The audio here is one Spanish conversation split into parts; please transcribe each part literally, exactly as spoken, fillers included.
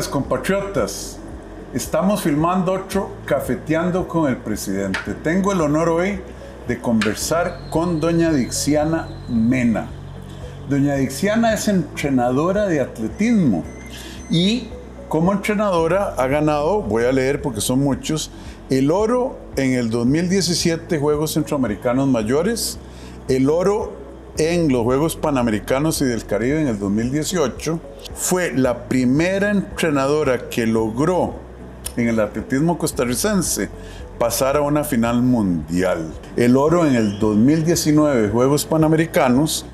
tardes, compatriotas. Estamos filmando otro Cafeteando con el Presidente. Tengo el honor hoy de conversar con doña Dixiana Mena. Doña Dixiana es entrenadora de atletismo y como entrenadora ha ganado, voy a leer porque son muchos, el oro en el dos mil diecisiete Juegos Centroamericanos Mayores, el oro en los Juegos Panamericanos y del Caribe en el dos mil dieciocho. Fue la primera entrenadora que logró en el atletismo costarricense pasar a una final mundial. El oro en el dos mil diecinueve Juegos Panamericanos.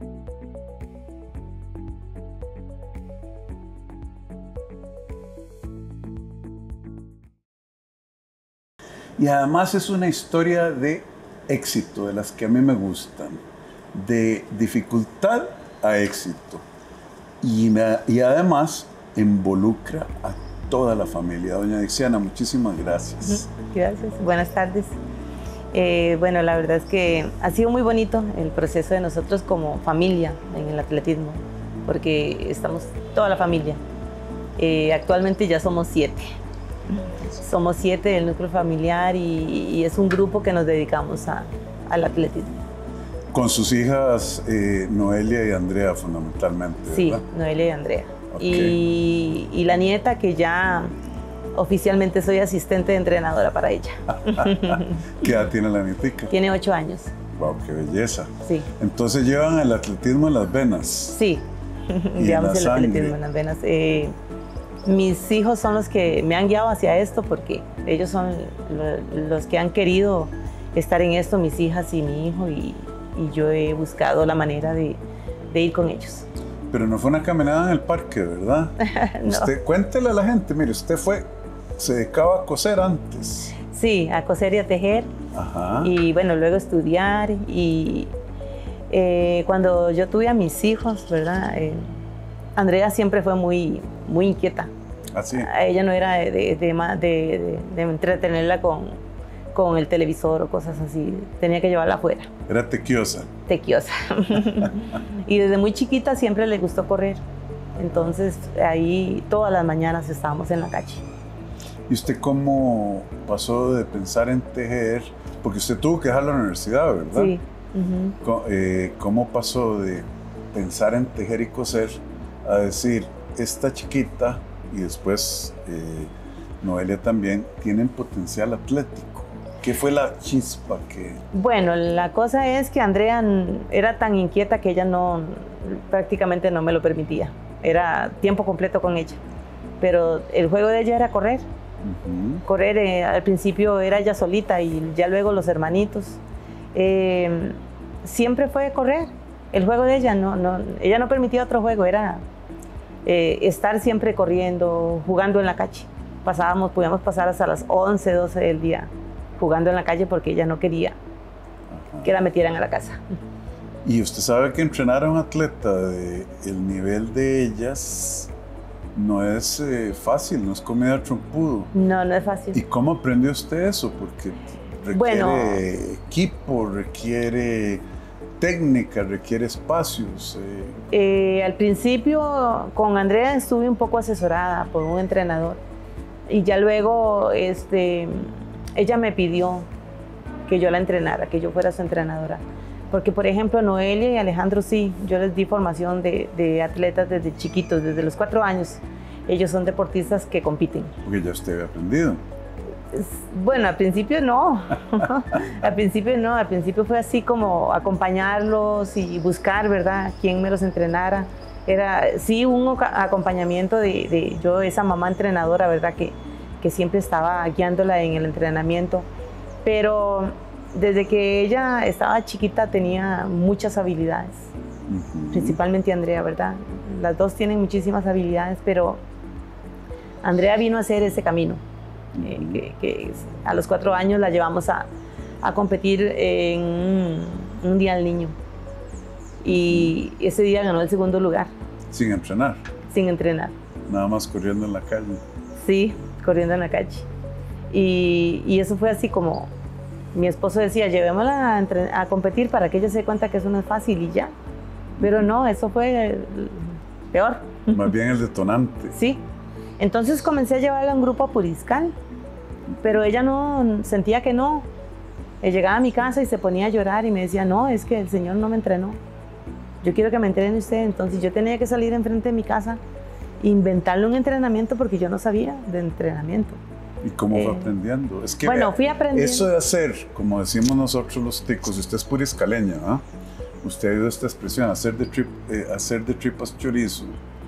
Y además es una historia de éxito, de las que a mí me gustan, de dificultad a éxito. Y, me, y además involucra a toda la familia. Doña Dixiana, muchísimas gracias. Gracias, buenas tardes. Eh, bueno, la verdad es que ha sido muy bonito el proceso de nosotros como familia en el atletismo, porque estamos toda la familia. Eh, actualmente ya somos siete. Somos siete del núcleo familiar y, y es un grupo que nos dedicamos a, al atletismo. Con sus hijas eh, Noelia y Andrea fundamentalmente, ¿verdad? Sí, Noelia y Andrea. Okay. Y, y la nieta que ya oficialmente soy asistente de entrenadora para ella. ¿Qué edad tiene la nietica? Tiene ocho años. Wow, qué belleza. Sí. Entonces llevan el atletismo en las venas. Sí, llevamos el atletismo en las venas. Eh, mis hijos son los que me han guiado hacia esto porque ellos son lo, los que han querido estar en esto, mis hijas y mi hijo, y, y yo he buscado la manera de, de ir con ellos. Pero no fue una caminada en el parque, ¿verdad? No. Usted, cuéntele a la gente, mire, usted fue, se dedicaba a coser antes. Sí, a coser y a tejer. Ajá. Y bueno, luego estudiar. Y eh, cuando yo tuve a mis hijos, ¿verdad? Eh, Andrea siempre fue muy, muy inquieta. ¿Ah, sí? Ella no era de, de, de, de, de entretenerla con, con el televisor o cosas así. Tenía que llevarla afuera. Era tequiosa. Tequiosa. Y desde muy chiquita siempre le gustó correr. Entonces ahí todas las mañanas estábamos en la calle. ¿Y usted cómo pasó de pensar en tejer? Porque usted tuvo que dejar la universidad, ¿verdad? Sí. Uh-huh. ¿Cómo, eh, ¿Cómo pasó de pensar en tejer y coser a decir, esta chiquita y después eh, Noelia también tienen potencial atlético? ¿Qué fue la chispa que...? Bueno, la cosa es que Andrea era tan inquieta que ella no, prácticamente no me lo permitía. Era tiempo completo con ella. Pero el juego de ella era correr. Uh-huh. Correr, eh, al principio era ella solita y ya luego los hermanitos. Eh, siempre fue correr. El juego de ella, no, no, ella no permitía otro juego, era eh, estar siempre corriendo, jugando en la calle. Pasábamos, podíamos pasar hasta las once, doce del día jugando en la calle porque ella no quería Ajá. que la metieran a la casa. Y usted sabe que entrenar a un atleta de el nivel de ellas no es eh, fácil, no es comida trompudo. No, no es fácil. ¿Y cómo aprendió usted eso? Porque requiere bueno, equipo, requiere técnica, requiere espacios. Eh. Eh, al principio con Andrea estuve un poco asesorada por un entrenador y ya luego este, ella me pidió que yo la entrenara, que yo fuera su entrenadora. Porque, por ejemplo, Noelia y Alejandro sí, yo les di formación de, de atletas desde chiquitos, desde los cuatro años. Ellos son deportistas que compiten. Porque ya usted había aprendido. Bueno, al principio no. Al principio no, al principio fue así como acompañarlos y buscar, ¿verdad?, quién me los entrenara. Era, sí, un acompañamiento de, de yo, esa mamá entrenadora, ¿verdad?, que, que siempre estaba guiándola en el entrenamiento. Pero desde que ella estaba chiquita tenía muchas habilidades, uh-huh. principalmente Andrea, ¿verdad? Las dos tienen muchísimas habilidades, pero Andrea vino a hacer ese camino. Uh-huh. eh, que, que a los cuatro años la llevamos a, a competir en un, un día al niño. Y uh-huh. ese día ganó el segundo lugar. ¿Sin entrenar? Sin entrenar. Nada más corriendo en la calle. Sí, corriendo en la calle. Y, y eso fue así como... Mi esposo decía, llevémosla a, a competir para que ella se dé cuenta que eso no es fácil y ya. Pero no, eso fue peor. Más bien el detonante. Sí. Entonces comencé a llevarla a un grupo a Puriscal, pero ella no, sentía que no. Él llegaba a mi casa y se ponía a llorar y me decía, no, es que el Señor no me entrenó. Yo quiero que me entrene usted. Entonces yo tenía que salir enfrente de mi casa e inventarle un entrenamiento porque yo no sabía de entrenamiento. ¿Y cómo Eh, fue aprendiendo? Es que bueno, vea, fui aprendiendo. eso de hacer, como decimos nosotros los ticos, usted es puriscaleña, ¿ah? Usted ha oído esta expresión, hacer de, trip, eh, hacer de tripas chorizo,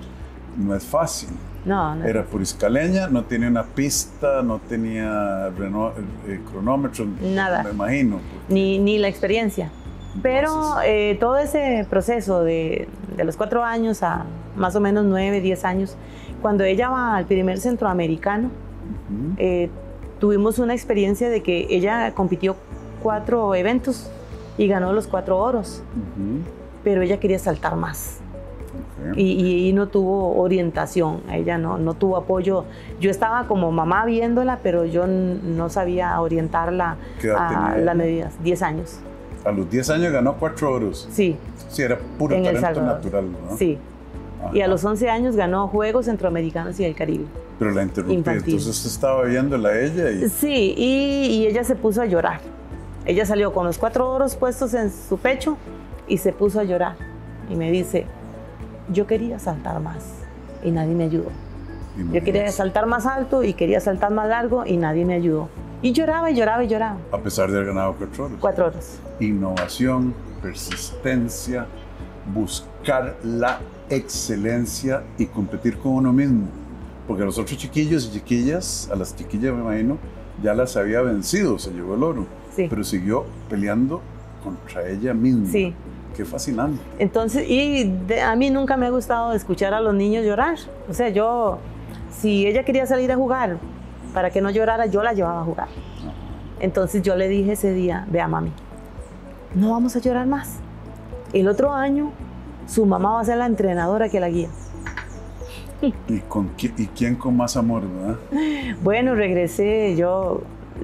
no es fácil. No, no. Era puriscaleña, no tenía una pista, no tenía reno, eh, cronómetro, Nada. me imagino. Ni, ni la experiencia. Pero Entonces, eh, todo ese proceso de, de los cuatro años a más o menos nueve, diez años, cuando ella va al primer centroamericano, uh-huh. eh, tuvimos una experiencia de que ella compitió cuatro eventos y ganó los cuatro oros, Uh-huh. pero ella quería saltar más. Okay. Y, y no tuvo orientación, ella no, no tuvo apoyo. Yo estaba como mamá viéndola, pero yo no sabía orientarla ¿Qué edad a tenía las ella? medidas, diez años. A los diez años ganó cuatro oros. Sí, Sí, era puro en El talento Salvador. natural, ¿no? Sí. Ajá. Y a los once años ganó Juegos Centroamericanos y del Caribe. Pero la interrumpí, Infantil. entonces usted estaba viéndola a ella y... Sí, y, y ella se puso a llorar. Ella salió con los cuatro oros puestos en su pecho y se puso a llorar. Y me dice, yo quería saltar más y nadie me ayudó. Yo quería saltar más alto y quería saltar más largo y nadie me ayudó. Y lloraba y lloraba y lloraba. A pesar de haber ganado cuatro oros. Cuatro oros. Innovación, persistencia, buscar la excelencia y competir con uno mismo. Porque a los otros chiquillos y chiquillas, a las chiquillas me imagino, ya las había vencido, se llevó el oro. Sí. Pero siguió peleando contra ella misma. Sí. Qué fascinante. Entonces, y de- a mí nunca me ha gustado escuchar a los niños llorar. O sea, yo, si ella quería salir a jugar, para que no llorara, yo la llevaba a jugar. Entonces yo le dije ese día, vea mami, no vamos a llorar más. El otro año, su mamá va a ser la entrenadora que la guía. ¿Y, con qui- ¿Y quién con más amor, verdad? Bueno, regresé, yo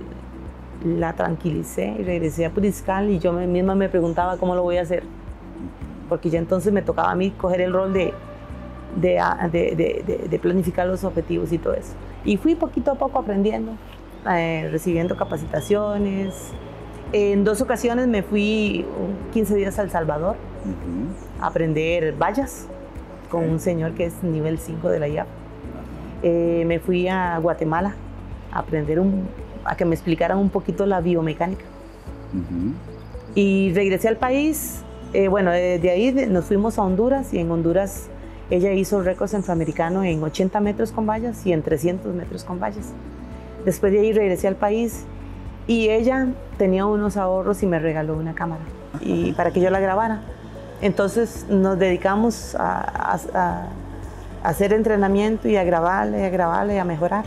la tranquilicé y regresé a Puriscal y yo me- misma me preguntaba cómo lo voy a hacer. Porque ya entonces me tocaba a mí coger el rol de, de, de, de, de- de planificar los objetivos y todo eso. Y fui poquito a poco aprendiendo, eh, recibiendo capacitaciones. En dos ocasiones me fui quince días a El Salvador Uh-huh. a aprender vallas con Ok. un señor que es nivel cinco de la I A P. Eh, me fui a Guatemala a aprender un, a que me explicaran un poquito la biomecánica. Uh-huh. Y regresé al país. Eh, bueno, de, de ahí de- nos fuimos a Honduras y en Honduras ella hizo récord centroamericano en ochenta metros con vallas y en trescientos metros con vallas. Después de ahí regresé al país y ella tenía unos ahorros y me regaló una cámara y para que yo la grabara. Entonces nos dedicamos a, a- a- a hacer entrenamiento y a grabarle, a grabarle, a mejorar.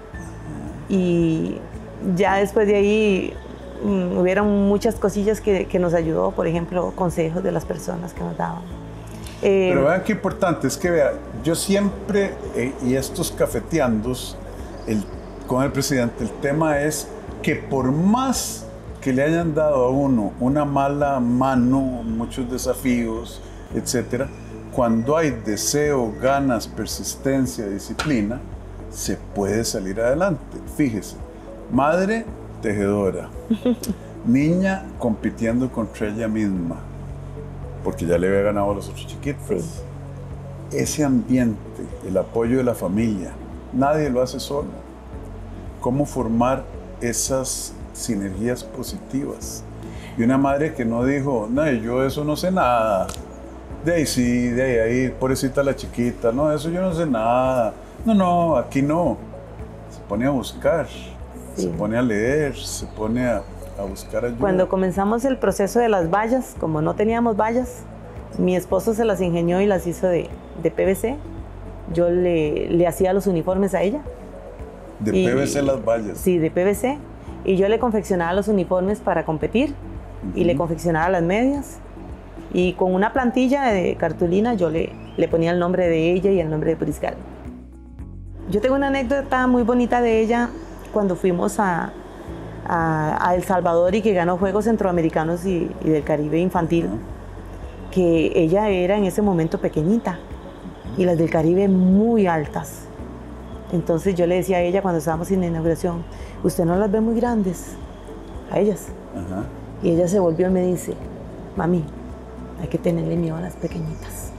Y ya después de ahí mm, hubieron muchas cosillas que, que nos ayudó, por ejemplo, consejos de las personas que nos daban. Eh, Pero vean qué importante, es que vea, yo siempre, eh, y estos cafeteandos, el, con el presidente, el tema es que por más que le hayan dado a uno una mala mano, muchos desafíos, etcétera, cuando hay deseo, ganas, persistencia, disciplina, se puede salir adelante. Fíjese, madre tejedora, niña compitiendo contra ella misma, porque ya le había ganado a los otros chiquitos. Sí. Ese ambiente, el apoyo de la familia, nadie lo hace solo. ¿Cómo formar esas sinergias positivas? Y una madre que no dijo, no, yo eso no sé nada. De ahí sí, de ahí, ahí, pobrecita la chiquita, no, eso yo no sé nada. No, no, aquí no. Se pone a buscar, Sí. se pone a leer, se pone a, a buscar ayuda. Cuando comenzamos el proceso de las vallas, como no teníamos vallas, mi esposo se las ingenió y las hizo de, de P V C. Yo le, le hacía los uniformes a ella. De y- P V C las vallas. Sí, de P V C. Y yo le confeccionaba los uniformes para competir y le Ujú. confeccionaba las medias. Y con una plantilla de cartulina yo le, le ponía el nombre de ella y el nombre de Puriscal. Yo tengo una anécdota muy bonita de ella cuando fuimos a, a, a El Salvador y que ganó Juegos Centroamericanos y, y del Caribe infantil, Ujú. que ella era en ese momento pequeñita y las del Caribe muy altas. Entonces yo le decía a ella cuando estábamos en la inauguración, ¿usted no las ve muy grandes? A ellas. Ajá. Y ella se volvió y me dice, mami, hay que tenerle miedo a las pequeñitas.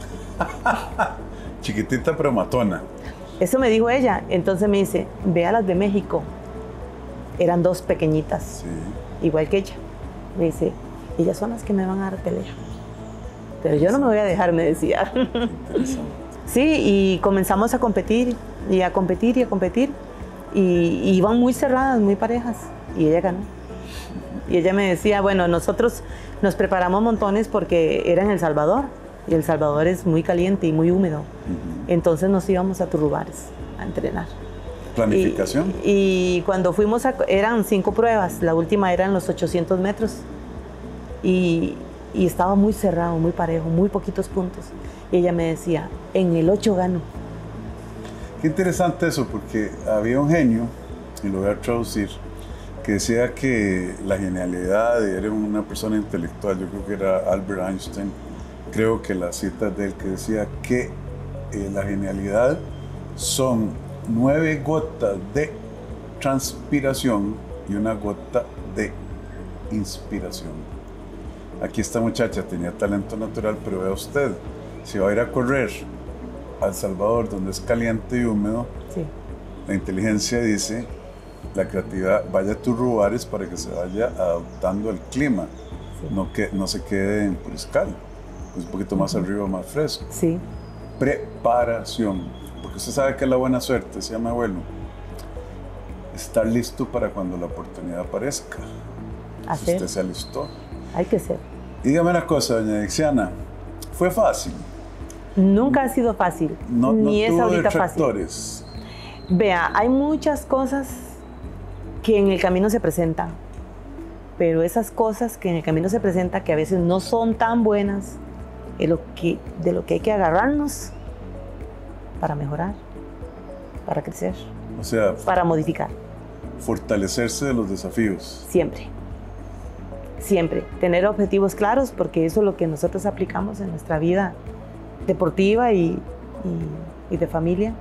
Chiquitita pero matona. Eso me dijo ella. Entonces me dice, ve a las de México. Eran dos pequeñitas, Sí. igual que ella. Me dice, ellas son las que me van a dar pelea. Pero yo no me voy a dejar, me decía. Interesante. Sí, y comenzamos a competir, y a competir, y a competir. Y, y iban muy cerradas, muy parejas. Y ella ganó. Y ella me decía, bueno, nosotros nos preparamos montones porque era en El Salvador. Y El Salvador es muy caliente y muy húmedo. Uh-huh. Entonces nos íbamos a Turrubares a entrenar. ¿Planificación? Y, y cuando fuimos, a, eran cinco pruebas. La última era en los ochocientos metros. Y, y estaba muy cerrado, muy parejo, muy poquitos puntos. Y ella me decía, en el ocho gano. Qué interesante eso, porque había un genio, y lo voy a traducir, que decía que la genialidad, y era una persona intelectual, yo creo que era Albert Einstein, creo que las citas de él, que decía que eh, la genialidad son nueve gotas de transpiración y una gota de inspiración. Aquí esta muchacha tenía talento natural, pero vea usted, si va a ir a correr a El Salvador, donde es caliente y húmedo, sí. La inteligencia dice, la creatividad, vaya a Turrubares para que se vaya adaptando al clima, sí. no, que, no se quede en Puriscal, pues un poquito más uh-huh. arriba, más fresco. Sí. Preparación, porque usted sabe que es la buena suerte, decía mi abuelo, estar listo para cuando la oportunidad aparezca. Hacer. Si usted se alistó. Hay que ser. Dígame una cosa, doña Dixiana, ¿fue fácil? Nunca ha sido fácil, no, ni no es tuvo ahorita detractores. Fácil. Vea, hay muchas cosas que en el camino se presentan, pero esas cosas que en el camino se presentan, que a veces no son tan buenas, es lo que, de lo que hay que agarrarnos para mejorar, para crecer, o sea, para modificar. Fortalecerse de los desafíos. Siempre. Siempre. Tener objetivos claros, porque eso es lo que nosotros aplicamos en nuestra vida deportiva y, y, y de familia.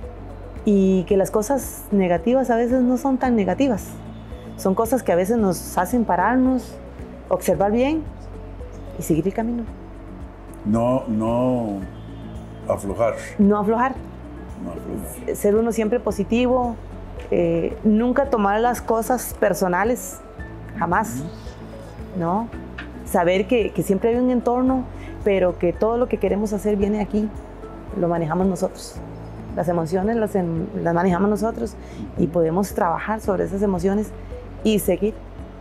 Y que las cosas negativas a veces no son tan negativas. Son cosas que a veces nos hacen pararnos, observar bien y seguir el camino. No, no aflojar. No aflojar. No aflojar. Ser uno siempre positivo. Eh, nunca tomar las cosas personales. Jamás. Uh-huh. ¿No? Saber que, que siempre hay un entorno, pero que todo lo que queremos hacer viene aquí. Lo manejamos nosotros. Las emociones las, las manejamos nosotros y podemos trabajar sobre esas emociones y seguir.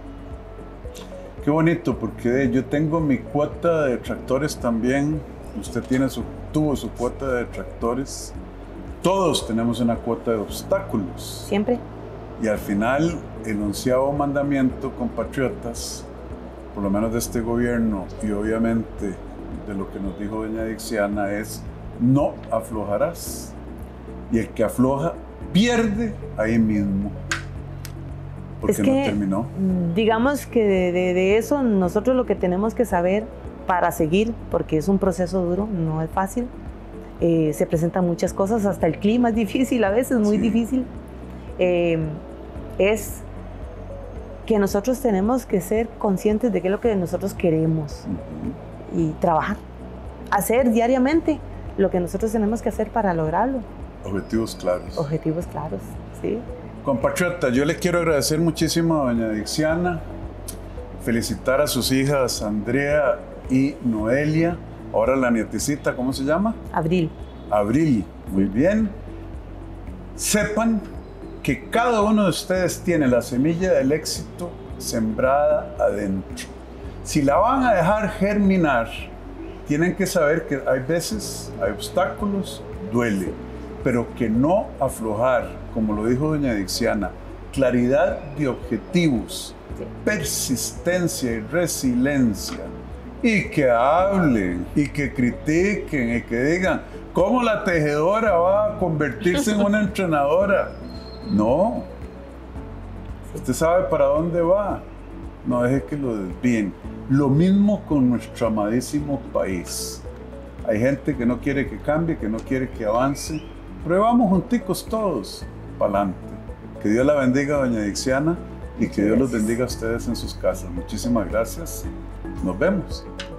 Qué bonito, porque yo tengo mi cuota de detractores también. Usted tiene su, tuvo su cuota de detractores. Todos tenemos una cuota de obstáculos. Siempre. Y al final, el onceavo mandamiento, compatriotas, por lo menos de este gobierno y obviamente de lo que nos dijo doña Dixiana, es no aflojarás. Y el que afloja pierde ahí mismo. Porque es que, no terminó. Digamos que de, de, de eso nosotros lo que tenemos que saber para seguir, porque es un proceso duro, no es fácil. Eh, se presentan muchas cosas, hasta el clima es difícil, a veces muy sí. difícil. Eh, es que nosotros tenemos que ser conscientes de qué es lo que nosotros queremos uh-huh. y trabajar. Hacer diariamente lo que nosotros tenemos que hacer para lograrlo. Objetivos claros. Objetivos claros, sí. Compatriota, yo le quiero agradecer muchísimo a doña Dixiana, felicitar a sus hijas Andrea y Noelia, ahora la nietecita, ¿cómo se llama? Abril. Abril, muy bien. Sepan que cada uno de ustedes tiene la semilla del éxito sembrada adentro. Si la van a dejar germinar, tienen que saber que hay veces, hay obstáculos, duele. Pero que no aflojar, como lo dijo doña Dixiana, claridad de objetivos, sí. persistencia y resiliencia, y que hablen, y que critiquen, y que digan, ¿cómo la tejedora va a convertirse en una entrenadora? No, usted sabe para dónde va, no deje que lo desvíen. Lo mismo con nuestro amadísimo país. Hay gente que no quiere que cambie, que no quiere que avance, Probamos junticos todos, para adelante. Que Dios la bendiga, doña Dixiana, y que Dios los bendiga a ustedes en sus casas. Muchísimas gracias. Nos vemos.